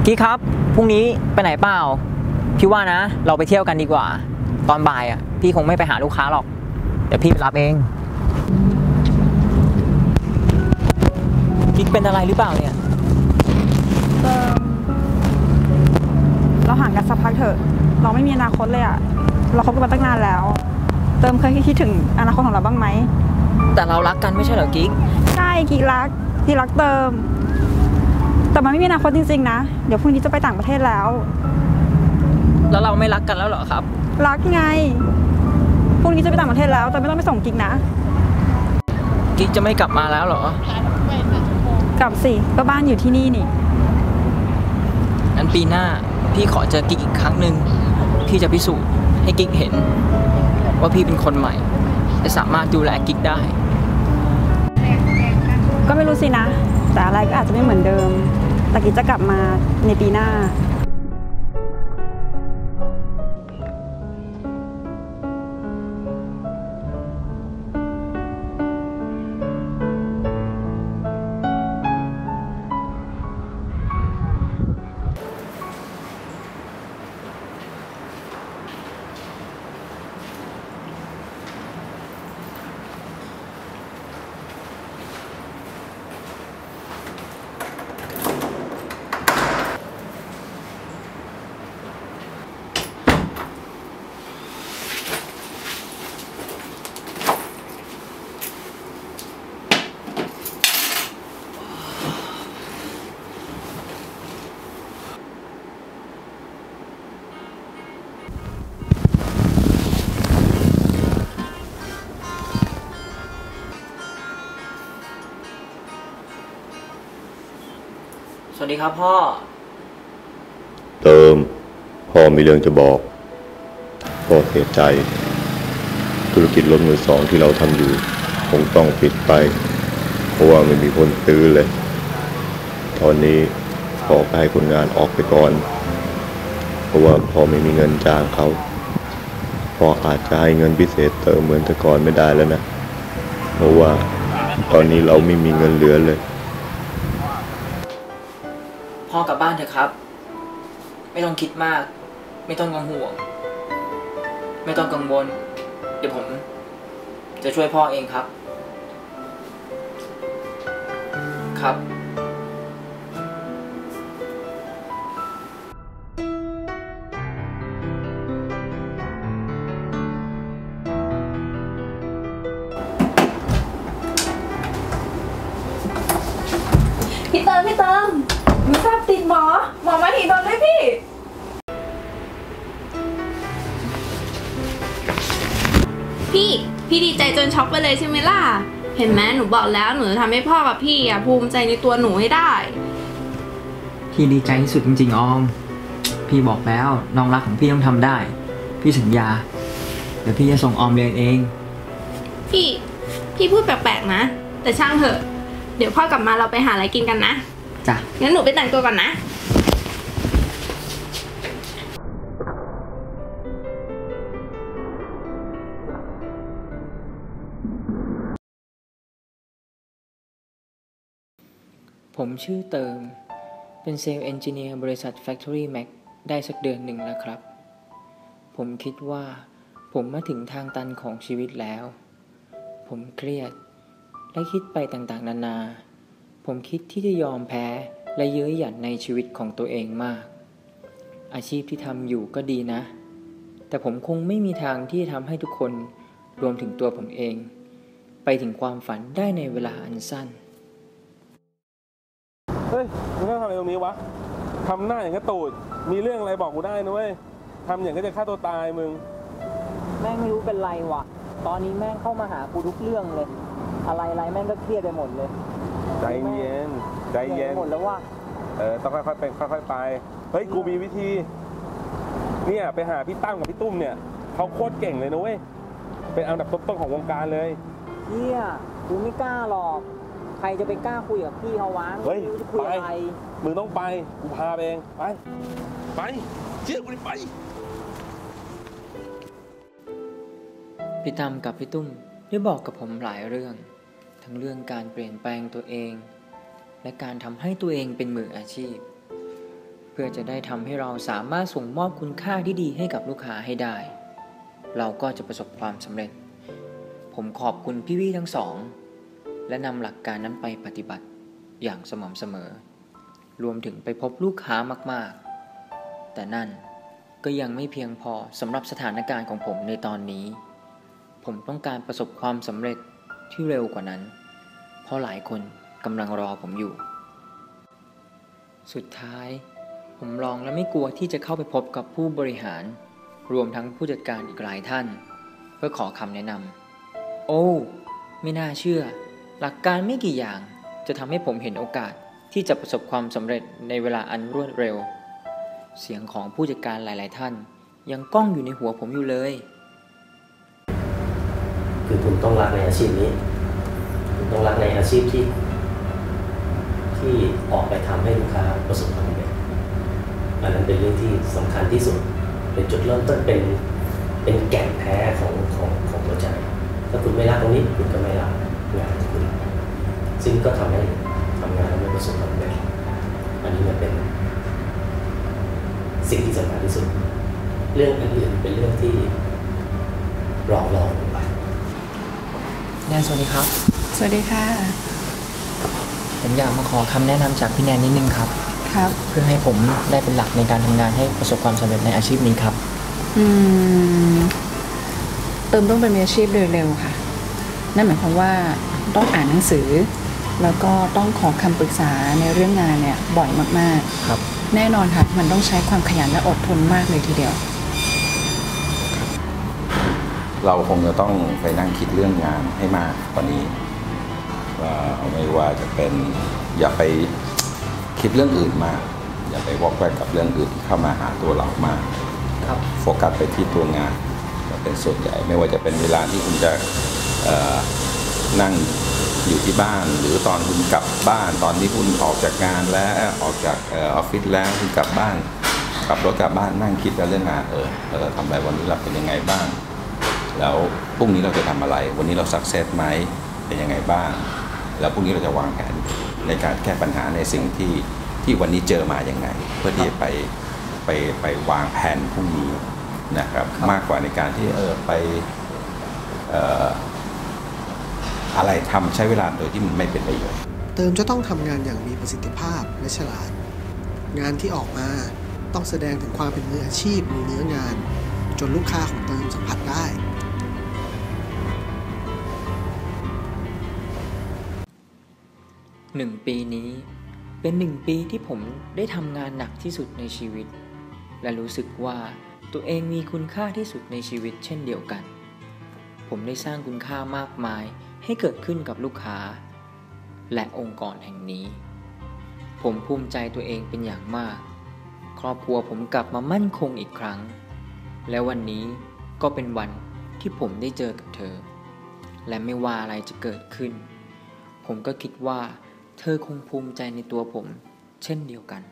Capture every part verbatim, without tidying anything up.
กี้ครับพรุ่งนี้ไปไหนเปล่าพี่ว่านะเราไปเที่ยวกันดีกว่าตอนบ่ายอ่ะพี่คงไม่ไปหาลูกค้าหรอกเดี๋ยวพี่ไปรับเองกิ๊กเป็นอะไรหรือเปล่าเนี่ยเติมเราห่างกันสักพักเถอะเราไม่มีอนาคตเลยอะเราคบกันมาตั้งนานแล้วเติมเคยคิดถึงอนาคตของเราบ้างไหมแต่เรารักกันไม่ใช่เหรอกิ๊กใช่กิ๊กรักกิ๊กรักเติมแต่มันไม่มีอนาคตจริงๆนะเดี๋ยวพรุ่งนี้จะไปต่างประเทศแล้วแล้วเราไม่รักกันแล้วเหรอครับรักไงพรุ่งนี้จะไปต่างประเทศแล้วแต่ไม่ต้องไปส่งกิ๊กนะกิ๊กจะไม่กลับมาแล้วเหรอกลับสิก็บ้านอยู่ที่นี่นี่งั้นปีหน้าพี่ขอเจอกิ๊กอีกครั้งหนึ่งพี่จะพิสูจน์ให้กิ๊กเห็นว่าพี่เป็นคนใหม่และสามารถดูแลกิ๊กได้ก็ไม่รู้สินะแต่อะไรก็อาจจะไม่เหมือนเดิมแต่กิ๊กจะกลับมาในปีหน้าสวัสดีครับพ่อเติมพ่อมีเรื่องจะบอกพ่อเสียใจธุรกิจรถมือสองที่เราทำอยู่คงต้องปิดไปเพราะว่าไม่มีคนซื้อเลยตอนนี้พ่อก็ให้คนงานออกไปก่อนเพราะว่าพ่อไม่มีเงินจ้างเขาพ่ออาจจะให้เงินพิเศษเติมเหมือนแต่ก่อนไม่ได้แล้วนะเพราะว่าตอนนี้เราไม่มีเงินเหลือเลยพ่อกลับบ้านเถอะครับไม่ต้องคิดมากไม่ต้องกังวลไม่ต้องกังวลเดี๋ยวผมจะช่วยพ่อเองครับครับพี่เติมพี่เติมหนูทราบติดหมอหมอมาถีบอลเลยพี่พี่พี่ดีใจจนช็อกไปเลยใช่ไหมล่ะเห็นไหมหนูบอกแล้วหนูจะทำให้พ่อกับพี่อ่ะภูมิใจในตัวหนูให้ได้พี่ดีใจที่สุดจริงๆออมพี่บอกแล้วน้องรักของพี่ต้องทำได้พี่สัญญาเดี๋ยวพี่จะส่งออมเรียนเองพี่พี่พูดแปลกๆนะแต่ช่างเถอะเดี๋ยวพ่อกลับมาเราไปหาอะไรกินกันนะจ้ะงั้นหนูไปแต่งตัวก่อนนะผมชื่อเติมเป็นเซลล์เอนจิเนียร์บริษัท Factory Mac ได้สักเดือนหนึ่งแล้วครับผมคิดว่าผมมาถึงทางตันของชีวิตแล้วผมเครียดและคิดไปต่างๆนานาผมคิดที่จะยอมแพ้และเย้ยหยันในชีวิตของตัวเองมากอาชีพที่ทำอยู่ก็ดีนะแต่ผมคงไม่มีทางที่จะทำให้ทุกคนรวมถึงตัวผมเองไปถึงความฝันได้ในเวลาอันสั้นเฮ้ยมึงทำอะไรตรงนี้วะทำหน้าอย่างกระตูดมีเรื่องอะไรบอกกูได้นะเว้ยทำอย่างก็จะฆ่าตัวตายมึงแม่งไม่รู้เป็นไรวะตอนนี้แม่งเข้ามาหากูทุกเรื่องเลยอะไรอะไรแม่งก็เครียดไปหมดเลยใจเย็นใจเย็นหมดแล้วว่าเออต้องค่อยๆเป็นค่อยๆไปเฮ้ยกูมีวิธีเนี่ยไปหาพี่ตั้มกับพี่ตุ้มเนี่ยเขาโคตรเก่งเลยนะเว้ยเป็นอันดับต้นๆของวงการเลยเฮียกูไม่กล้าหรอกใครจะไปกล้าคุยกับพี่เขาวะเฮ้ยจะคุยอะไรมึงต้องไปกูพาเองไปไปเชื่อกูดิไปพี่ตั้มกับพี่ตุ้มได้บอกกับผมหลายเรื่องทั้งเรื่องการเปลี่ยนแปลงตัวเองและการทำให้ตัวเองเป็นมืออาชีพผเพื่อจะได้ทำให้เราสามารถส่งมอบคุณค่าที่ดีให้กับลูกค้าให้ได้เราก็จะประสบความสำเร็จผมขอบคุณพี่ๆทั้งสองและนำหลักการนั้นไปปฏิบัติอย่างสม่ำเสมอรวมถึงไปพบลูกค้ามากๆแต่นั่นก็ยังไม่เพียงพอสำหรับสถานการณ์ของผมในตอนนี้ผมต้องการประสบความสำเร็จที่เร็วกว่านั้นเพราะหลายคนกำลังรอผมอยู่สุดท้ายผมลองและไม่กลัวที่จะเข้าไปพบกับผู้บริหารรวมทั้งผู้จัดการอีกหลายท่านเพื่อขอคำแนะนำโอ้ไม่น่าเชื่อหลักการไม่กี่อย่างจะทำให้ผมเห็นโอกาสที่จะประสบความสำเร็จในเวลาอันรวดเร็วเสียงของผู้จัดการหลายๆท่านยังก้องอยู่ในหัวผมอยู่เลยคือคุณต้องรักในอาชีพนี้คุณต้องรักในอาชีพที่ที่ออกไปทำให้ลูกค้าประสบความสำเร็จอันนั้นเป็นเรื่องที่สำคัญที่สุดเป็นจุดเริ่มต้นเป็นเป็นแก่นแท้ของของของหัวใจถ้าคุณไม่รักตรงนี้คุณก็ไม่รักงานของคุณซึ่งก็ทำให้ทำงานแล้วไม่ประสบความสำเร็จอันนี้มันเป็นสิ่งที่สำคัญที่สุดเรื่องอื่นๆเป็นเรื่องที่รองรองลงไปแนนสวัสดีครับสวัสดีค่ะผมอยากมาขอคำแนะนำจากพี่แนนนิดนึงครับครับเพื่อให้ผมได้เป็นหลักในการทำงานให้ประสบความสำเร็จในอาชีพนี้ครับอืมเติมต้องเป็นมืออาชีพโดยเร็วค่ะนั่นหมายความว่าต้องอ่านหนังสือแล้วก็ต้องขอคำปรึกษาในเรื่องงานเนี่ยบ่อยมากๆครับแน่นอนค่ะมันต้องใช้ความขยันและอดทนมากเลยทีเดียวเราคงจะต้องไปนั่งคิดเรื่องงานให้มากกว่านี้ว่าไม่ว่าจะเป็นอย่าไปคิดเรื่องอื่นมากอย่าไปวอกแวกกับเรื่องอื่นเข้ามาหาตัวเรามากโฟกัสไปที่ตัวงานจะเป็นส่วนใหญ่ไม่ว่าจะเป็นเวลาที่คุณจะนั่งอยู่ที่บ้านหรือตอนคุณกลับบ้านตอนที่คุณออกจากงานแล้วออกจากออฟฟิศแล้วคุณกลับบ้านขับรถกลับบ้านนั่งคิดกันเรื่องงานเออเราจะทำอะไรวันนี้เราเป็นยังไงบ้างแล้วพรุ่งนี้เราจะทำอะไรวันนี้เราสักเซสไหมเป็นยังไงบ้างแล้วพรุ่งนี้เราจะวางแผนในการแก้ปัญหาในสิ่งที่ที่วันนี้เจอมาอย่างไงเพื่อที่จะไปไปไปวางแผนพรุ่งนี้นะครับมากกว่าในการที่เออไปเอ่ออะไรทำใช้เวลาโดยที่มันไม่เป็นประโยชน์เติมจะต้องทำงานอย่างมีประสิทธิภาพและฉลาดงานที่ออกมาต้องแสดงถึงความเป็นมืออาชีพในเนื้องานจนลูกค้าของเติมสัมผัสได้หนึ่งปีนี้เป็นหนึ่งปีที่ผมได้ทำงานหนักที่สุดในชีวิตและรู้สึกว่าตัวเองมีคุณค่าที่สุดในชีวิตเช่นเดียวกันผมได้สร้างคุณค่ามากมายให้เกิดขึ้นกับลูกค้าและองค์กรแห่งนี้ผมภูมิใจตัวเองเป็นอย่างมากครอบครัวผมกลับมามั่นคงอีกครั้งและวันนี้ก็เป็นวันที่ผมได้เจอกับเธอและไม่ว่าอะไรจะเกิดขึ้นผมก็คิดว่าเธอคงภูมิใจในตัวผมเช่นเดียวกัน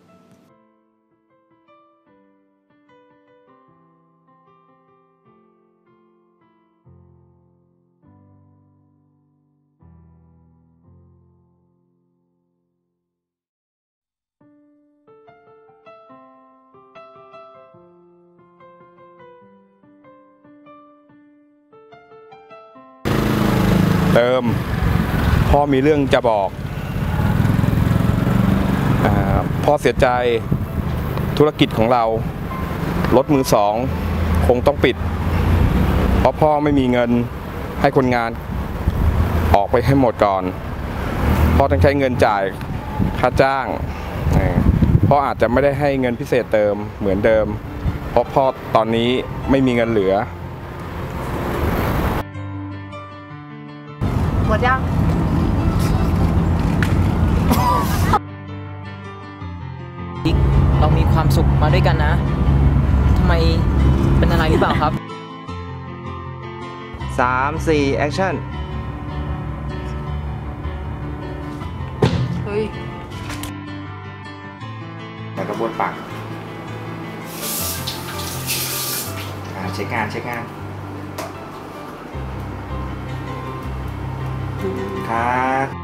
เติมพ่อมีเรื่องจะบอกพ่อเสียใจธุรกิจของเรารถมือสองคงต้องปิดเพราะพ่อไม่มีเงินให้คนงานออกไปให้หมดก่อนพ่อต้องใช้เงินจ่ายค่าจ้างพ่ออาจจะไม่ได้ให้เงินพิเศษเติมเหมือนเดิมเพราะพ่อตอนนี้ไม่มีเงินเหลือหมดยังเรามีความสุขมาด้วยกันนะทำไมเป็นอะไรหรือเปล่าครับสามสี่แอคชั่นเฮ้ยแล้วก็บ้วนปากเช็คงานเช็คงานครับ